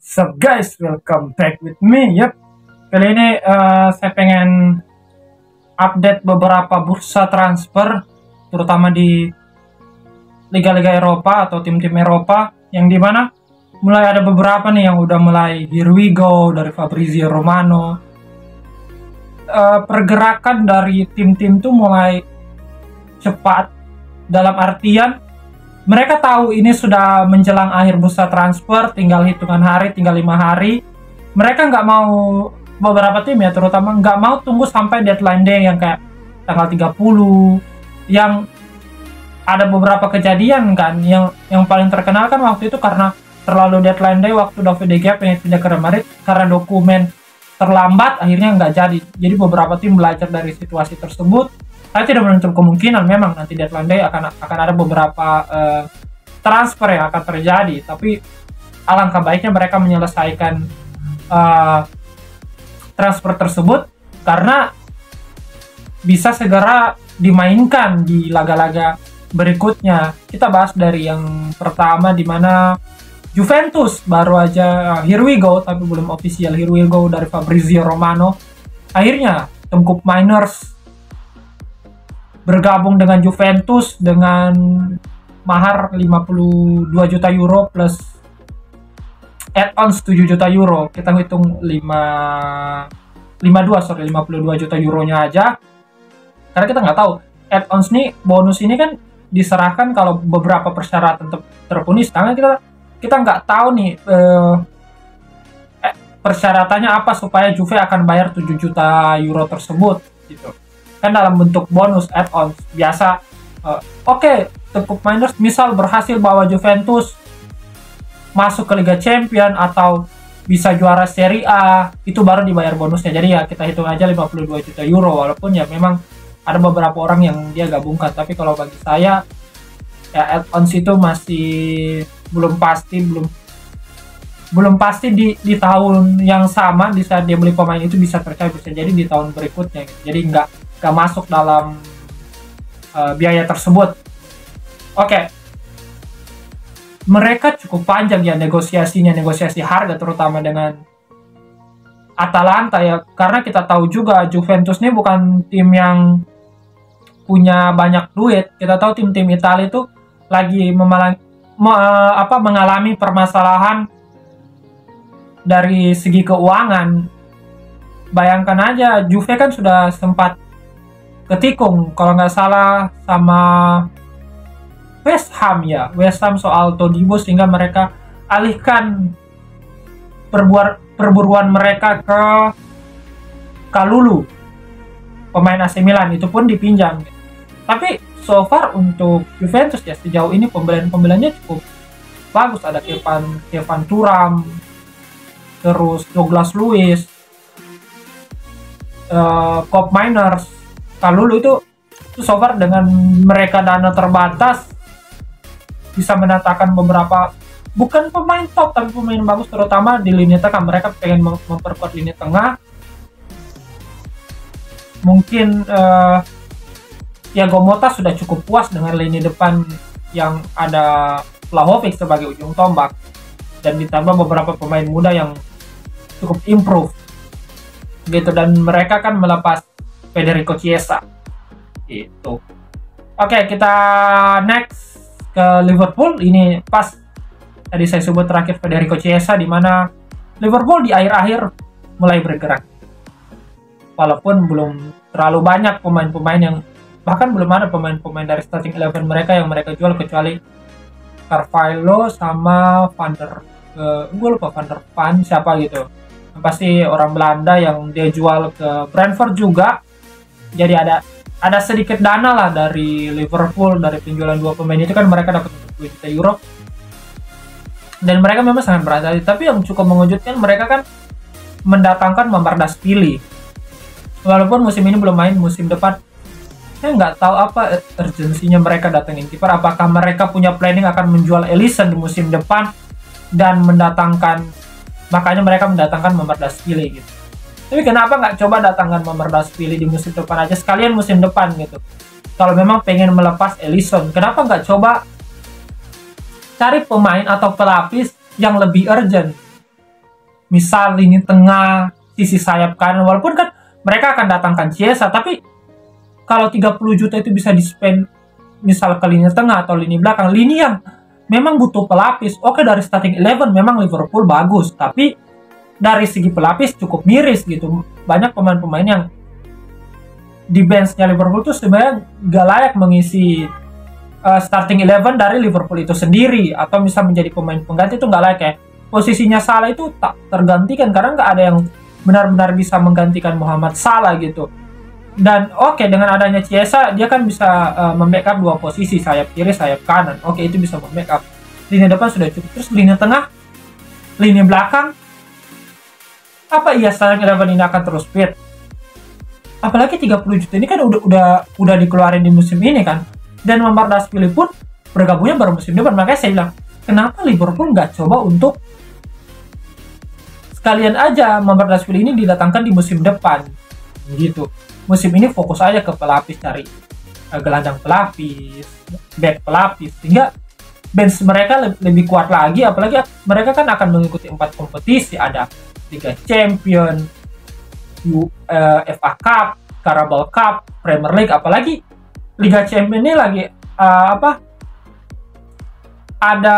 So guys, welcome back with me. Kali ini saya pengen update beberapa bursa transfer, terutama di liga-liga Eropa atau tim-tim Eropa, yang dimana mulai ada beberapa nih yang udah mulai here we go dari Fabrizio Romano. Pergerakan dari tim-tim tuh mulai cepat, dalam artian mereka tahu ini sudah menjelang akhir bursa transfer, tinggal hitungan hari, tinggal 5 hari. Mereka nggak mau, beberapa tim ya terutama, nggak mau tunggu sampai deadline day yang kayak tanggal 30. Yang ada beberapa kejadian kan, yang paling terkenal kan waktu itu karena terlalu deadline day waktu David De Gea pengen pindah ke Real Madrid, karena dokumen terlambat akhirnya nggak jadi. Jadi beberapa tim belajar dari situasi tersebut. Saya tidak menutup kemungkinan memang nanti deadline day akan ada beberapa transfer yang akan terjadi, tapi alangkah baiknya mereka menyelesaikan transfer tersebut karena bisa segera dimainkan di laga-laga berikutnya. Kita bahas dari yang pertama, di mana Juventus baru aja here we go, tapi belum official here we go dari Fabrizio Romano. Akhirnya Tengkup Miners bergabung dengan Juventus dengan mahar 52 juta euro plus add-ons 7 juta euro. Kita hitung 52 juta euronya aja. Karena kita nggak tahu add-ons nih, bonus ini kan diserahkan kalau beberapa persyaratan terpenuhi. Sedangkan kita nggak tahu nih persyaratannya apa supaya Juve akan bayar 7 juta euro tersebut gitu. Kan dalam bentuk bonus add-on biasa. Oke, Tengkup Miners misal berhasil bawa Juventus masuk ke Liga Champion atau bisa juara Serie A, itu baru dibayar bonusnya. Jadi ya kita hitung aja 52 juta euro, walaupun ya memang ada beberapa orang yang dia gabungkan. Tapi kalau bagi saya ya add-ons itu masih belum pasti di tahun yang sama, di saat dia beli pemain itu bisa tercapai, bisa jadi di tahun berikutnya gitu. Jadi nggak masuk dalam biaya tersebut. Oke. Mereka cukup panjang ya negosiasi harga, terutama dengan Atalanta ya, karena kita tahu juga Juventus ini bukan tim yang punya banyak duit. Kita tahu tim-tim Italia itu lagi mengalami permasalahan dari segi keuangan. Bayangkan aja, Juve kan sudah sempat ketikung kalau nggak salah sama West Ham soal Todibo, sehingga mereka alihkan perburuan mereka ke Kalulu, pemain AC Milan, itu pun dipinjam. Tapi so far untuk Juventus ya sejauh ini pembeliannya cukup bagus. Ada Kevin Thuram, terus Douglas Luiz, Tengkup Miners, Kalulu itu so far dengan mereka dana terbatas bisa mendatangkan beberapa, bukan pemain top tapi pemain bagus, terutama di lini tengah. Mereka pengen memperkuat lini tengah. Mungkin Thiago Motta sudah cukup puas dengan lini depan yang ada Vlahovic sebagai ujung tombak, dan ditambah beberapa pemain muda yang cukup improve gitu. Dan mereka kan melepas Federico Chiesa itu. Oke, kita next ke Liverpool. Ini pas tadi saya sebut terakhir Federico Chiesa, di mana Liverpool di akhir-akhir mulai bergerak, walaupun belum terlalu banyak pemain-pemain yang, bahkan belum ada pemain-pemain dari starting 11 mereka yang mereka jual, kecuali Carvalho sama Van der Vaart siapa gitu, pasti orang Belanda yang dia jual ke Brentford juga. Jadi ada sedikit dana lah dari Liverpool dari penjualan dua pemain itu, kan mereka dapat 20 juta euro, dan mereka memang sangat berhati-hati. Tapi yang cukup mengejutkan, mereka kan mendatangkan Mamardashvili, walaupun musim ini belum main. Musim depan saya nggak tahu apa urgensinya mereka datangin kiper. Apakah mereka punya planning akan menjual Alisson di musim depan dan makanya mereka mendatangkan Mamardashvili gitu. Tapi kenapa nggak coba datangkan Mamardashvili di musim depan aja, sekalian musim depan gitu. Kalau memang pengen melepas Alisson, kenapa nggak coba cari pemain atau pelapis yang lebih urgent? misal lini tengah, sisi sayap kanan, walaupun kan mereka akan datangkan Chiesa, tapi kalau 30 juta itu bisa di-spend misal ke lini tengah atau lini belakang, lini yang memang butuh pelapis. Oke, dari starting 11 memang Liverpool bagus, tapi dari segi pelapis cukup miris gitu. Banyak pemain-pemain yang di benchnya Liverpool tuh sebenarnya gak layak mengisi starting 11 dari Liverpool itu sendiri, atau misal menjadi pemain pengganti itu gak layak ya. Posisinya Salah itu tak tergantikan karena nggak ada yang benar-benar bisa menggantikan Muhammad Salah gitu. Dan oke, dengan adanya Chiesa dia kan bisa membackup dua posisi, sayap kiri, sayap kanan. Oke, itu bisa membackup. Lini depan sudah cukup. Terus lini tengah, lini belakang, apa iya starting 11 ini akan terus fit? Apalagi 30 juta ini kan udah dikeluarin di musim ini kan. Dan Mamardashvili pun bergabungnya baru musim depan. Makanya saya bilang, kenapa Liverpool nggak coba untuk sekalian aja Mamardashvili ini didatangkan di musim depan gitu. Musim ini fokus aja ke pelapis, cari gelandang pelapis, back pelapis, sehingga bench mereka lebih kuat lagi. Apalagi mereka kan akan mengikuti 4 kompetisi, ada Liga Champion, FA Cup, Carabao Cup, Premier League. Apalagi Liga Champion ini lagi ada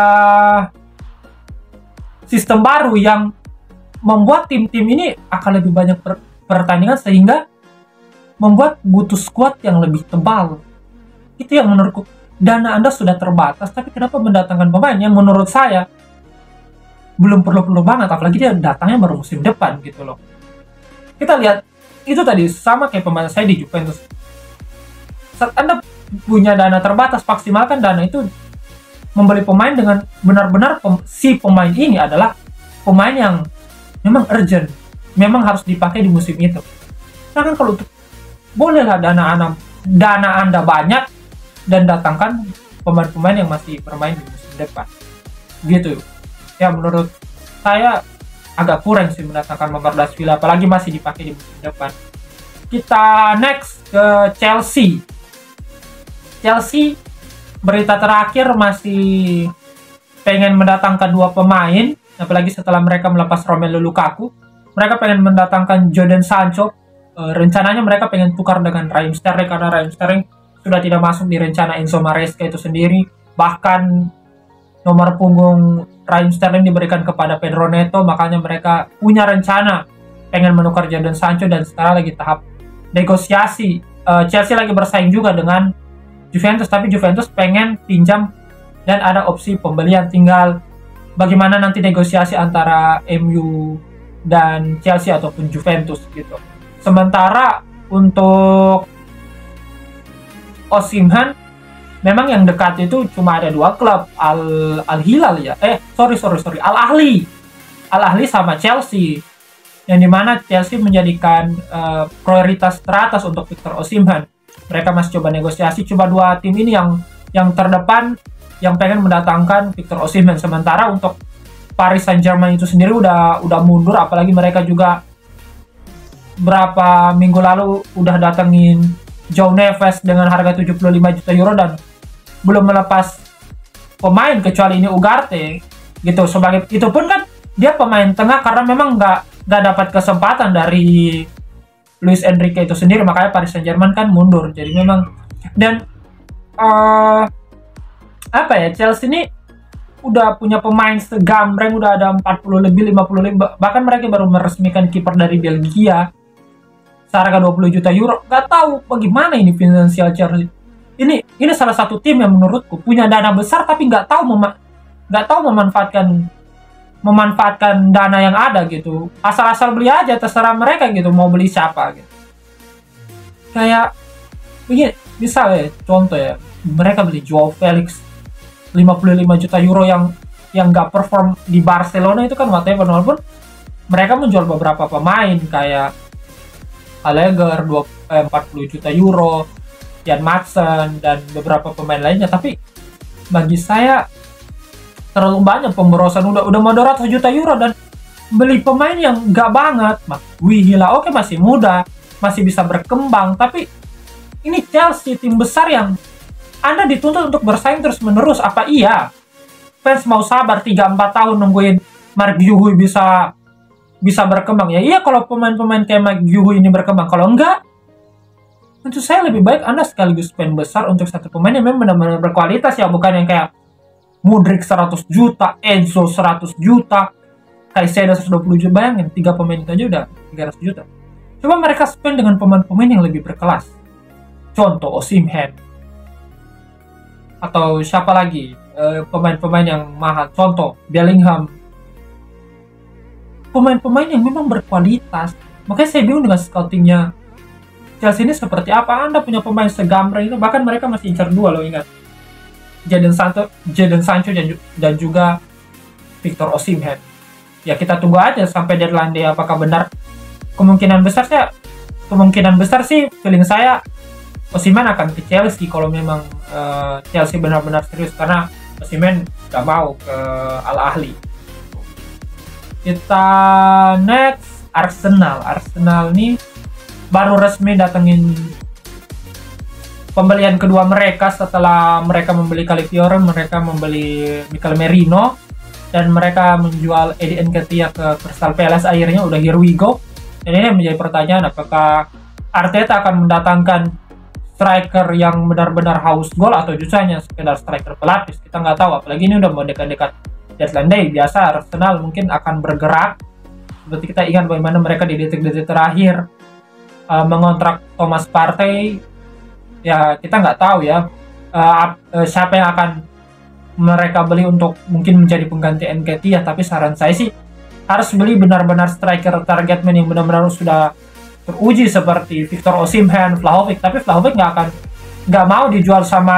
sistem baru yang membuat tim-tim ini akan lebih banyak pertandingan, sehingga membuat butuh squad yang lebih tebal. Itu yang menurutku, dana Anda sudah terbatas, tapi kenapa mendatangkan pemain yang menurut saya belum perlu-perlu banget, apalagi dia datangnya baru musim depan gitu loh. Kita lihat, itu tadi sama kayak pemain saya di Juventus. Saat Anda punya dana terbatas, maksimalkan dana itu membeli pemain dengan benar-benar si pemain ini adalah pemain yang memang urgent, memang harus dipakai di musim itu. Nah kan kalau bolehlah dana Anda banyak dan datangkan pemain-pemain yang masih bermain di musim depan. Gitu. Ya menurut saya agak kurang sih mendatangkan Mamardashvili, apalagi masih dipakai di musim depan. Kita next ke Chelsea. Chelsea berita terakhir masih pengen mendatangkan 2 pemain, apalagi setelah mereka melepas Romelu Lukaku. Mereka pengen mendatangkan Jadon Sancho. Rencananya mereka pengen tukar dengan Raheem Sterling, karena Raheem Sterling sudah tidak masuk di rencana Enzo Maresca itu sendiri. Bahkan nomor punggung Raheem Sterling diberikan kepada Pedro Neto, makanya mereka punya rencana pengen menukar Jadon Sancho, dan sekarang lagi tahap negosiasi. Chelsea lagi bersaing juga dengan Juventus, tapi Juventus pengen pinjam dan ada opsi pembelian. Tinggal bagaimana nanti negosiasi antara MU dan Chelsea ataupun Juventus gitu. Sementara untuk Osimhen, memang yang dekat itu cuma ada 2 klub, Al Hilal ya, Al Ahly sama Chelsea, yang dimana Chelsea menjadikan prioritas teratas untuk Victor Osimhen. Mereka masih coba negosiasi, coba 2 tim ini yang terdepan yang pengen mendatangkan Victor Osimhen. Sementara untuk Paris Saint-Germain itu sendiri udah mundur, apalagi mereka juga berapa minggu lalu udah datengin João Neves dengan harga 75 juta euro dan belum melepas pemain kecuali ini Ugarte gitu. Sebagai itu pun kan dia pemain tengah, karena memang nggak dapat kesempatan dari Luis Enrique itu sendiri, makanya Paris Saint-Germain kan mundur. Jadi memang, dan Chelsea ini udah punya pemain segambreng, udah ada 40 lebih, 50 lebih, bahkan mereka baru meresmikan kiper dari Belgia seharga 20 juta euro. Gak tahu bagaimana ini finansial Chelsea. Ini salah satu tim yang menurutku punya dana besar tapi nggak tahu memanfaatkan dana yang ada gitu. Asal-asal beli aja, terserah mereka gitu mau beli siapa gitu. Kayak begini, misalnya contoh ya, mereka beli Joao Felix 55 juta euro yang nggak perform di Barcelona itu kan whatever. Walaupun mereka menjual beberapa pemain kayak Allegri 40 juta euro, Jan Madsen, dan beberapa pemain lainnya, tapi bagi saya terlalu banyak pemborosan. Udah mau 200 juta euro dan beli pemain yang nggak banget. Wihila oke, masih muda, masih bisa berkembang, tapi ini Chelsea, tim besar yang Anda dituntut untuk bersaing terus menerus. Apa iya fans mau sabar 3-4 tahun nungguin Mark Guehi bisa bisa berkembang. Ya iya, kalau pemain-pemain kayak Mike Juhu ini berkembang. Kalau enggak, menurut saya lebih baik Anda sekaligus spend besar untuk satu pemain yang memang benar-benar berkualitas ya, bukan yang kayak Mudryk 100 juta, Enzo 100 juta, Caicedo 120 juta. Bayangin, 3 pemain itu aja udah 300 juta. Coba mereka spend dengan pemain-pemain yang lebih berkelas. Contoh Osimhen. Atau siapa lagi? Pemain-pemain yang mahal. Contoh Bellingham. Pemain-pemain yang memang berkualitas. Makanya saya bingung dengan scoutingnya Chelsea ini seperti apa. Anda punya pemain segambreng itu, bahkan mereka masih incar 2 loh, ingat. Jadon Sancho dan juga Victor Osimhen. Ya kita tunggu aja sampai deadline day apakah benar. Kemungkinan besar sih feeling saya Osimhen akan ke Chelsea kalau memang Chelsea benar-benar serius, karena Osimhen gak mau ke Al Ahly. Kita next, Arsenal nih baru resmi datengin pembelian kedua mereka setelah mereka membeli Calafiori, mereka membeli Mikel Merino, dan mereka menjual Eddie Nketiah ke Crystal Palace. Akhirnya udah here we go. Dan ini menjadi pertanyaan, apakah Arteta akan mendatangkan striker yang benar-benar haus gol atau justru hanya sekedar striker pelapis. Kita nggak tahu, apalagi ini udah mau dekat-dekat deadline day. Biasa Arsenal mungkin akan bergerak, seperti kita ingat bagaimana mereka di detik-detik terakhir mengontrak Thomas Partey. Ya kita nggak tahu ya siapa yang akan mereka beli untuk mungkin menjadi pengganti Nketiah, tapi saran saya sih harus beli benar-benar striker target man yang benar-benar sudah teruji seperti Victor Osimhen, Vlahovic. Tapi Vlahovic nggak mau dijual sama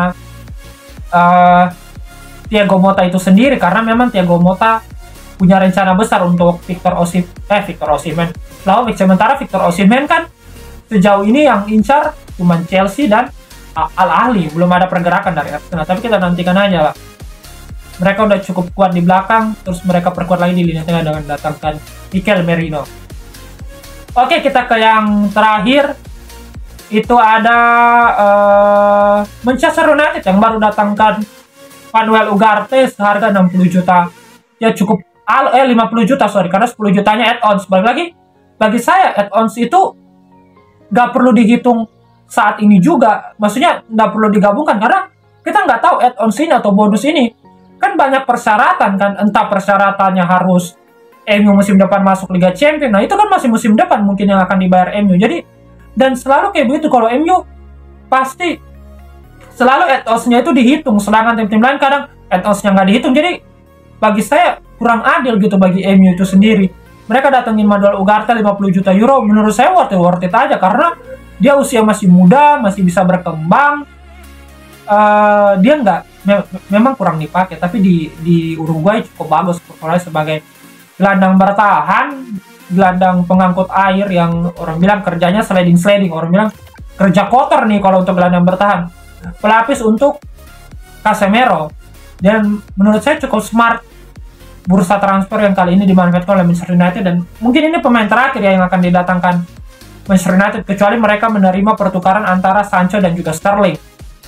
Thiago Motta itu sendiri, karena memang Thiago Motta punya rencana besar untuk Victor Osimhen, Vlahovic. Sementara Victor Osimhen kan sejauh ini yang incar cuma Chelsea dan Al Ahly, belum ada pergerakan dari Arsenal. Tapi kita nantikan aja lah. Mereka udah cukup kuat di belakang, terus mereka perkuat lagi di lini tengah dengan datangkan Mikel Merino. Oke, kita ke yang terakhir. Itu ada Manchester United yang baru datangkan Manuel Ugarte seharga 60 juta. Ya cukup 50 juta, karena 10 jutanya add-ons. Bagi saya add-ons itu nggak perlu dihitung saat ini juga. Maksudnya nggak perlu digabungkan, karena kita nggak tahu add-ons ini atau bonus ini. Kan banyak persyaratan kan, entah persyaratannya harus MU musim depan masuk Liga Champions. Nah itu kan masih musim depan mungkin yang akan dibayar MU. Jadi, dan selalu kayak begitu, kalau MU pasti selalu add-ons-nya itu dihitung, sedangkan tim-tim lain kadang add-ons-nya nggak dihitung. Jadi bagi saya kurang adil gitu bagi MU itu sendiri. Mereka datengin Manuel Ugarte 50 juta euro, menurut saya worth it aja, karena dia usia masih muda, masih bisa berkembang. Dia memang kurang dipakai, tapi di Uruguay cukup bagus sebagai gelandang bertahan, gelandang pengangkut air yang orang bilang kerjanya sliding, orang bilang kerja kotor nih kalau untuk gelandang bertahan. Pelapis untuk Casemiro, dan menurut saya cukup smart bursa transfer yang kali ini dimanfaatkan oleh Manchester United, dan mungkin ini pemain terakhir ya yang akan didatangkan Manchester United, kecuali mereka menerima pertukaran antara Sancho dan juga Sterling.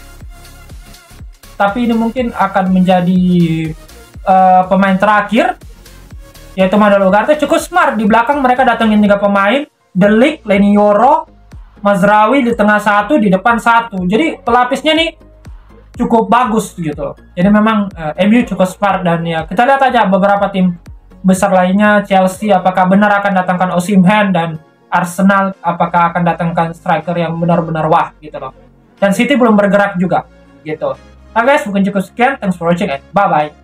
Tapi ini mungkin akan menjadi pemain terakhir, yaitu Manuel Ugarte. Cukup smart, di belakang mereka datangin 3 pemain, De Ligt, Leny Yoro, Mazraoui di tengah 1, di depan 1. Jadi pelapisnya nih cukup bagus gitu. Jadi memang MU cukup smart, dan ya kita lihat aja beberapa tim besar lainnya. Chelsea apakah benar akan datangkan Osimhen, dan Arsenal apakah akan datangkan striker yang benar-benar wah gitu loh. Dan City belum bergerak juga gitu. Nah guys, mungkin cukup sekian. Thanks for watching and bye-bye.